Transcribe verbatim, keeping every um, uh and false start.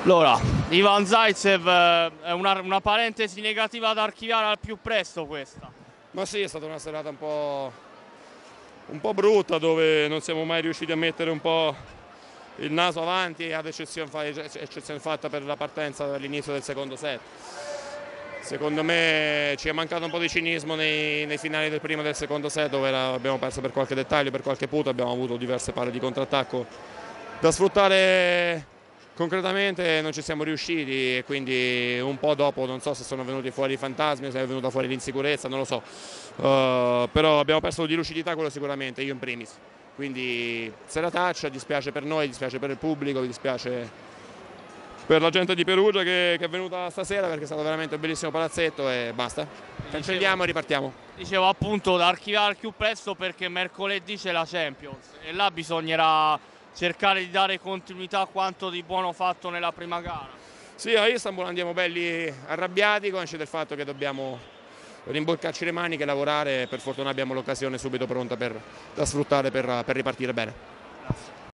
Allora, Ivan Zaitsev eh, è una, una parentesi negativa da archiviare al più presto questa. Ma sì, è stata una serata un po', un po' brutta, dove non siamo mai riusciti a mettere un po' il naso avanti, ad eccezione, eccezione fatta per la partenza all'inizio del secondo set. Secondo me ci è mancato un po' di cinismo nei, nei finali del primo e del secondo set, dove era, abbiamo perso per qualche dettaglio, per qualche punto, abbiamo avuto diverse palle di contrattacco da sfruttare concretamente, non ci siamo riusciti, e quindi un po' dopo non so se sono venuti fuori i fantasmi, se è venuta fuori l'insicurezza, non lo so, uh, però abbiamo perso di lucidità, quello sicuramente, io in primis. Quindi serataccia, dispiace per noi, dispiace per il pubblico, dispiace per la gente di Perugia che, che è venuta stasera, perché è stato veramente un bellissimo palazzetto, e basta. Cancelliamo e ripartiamo. Dicevo appunto da archiviare al più presto, perché mercoledì c'è la Champions e là bisognerà cercare di dare continuità a quanto di buono fatto nella prima gara. Sì, a Istanbul andiamo belli arrabbiati, consci del fatto che dobbiamo rimboccarci le maniche e lavorare. Per fortuna abbiamo l'occasione subito pronta per, da sfruttare per, per ripartire bene.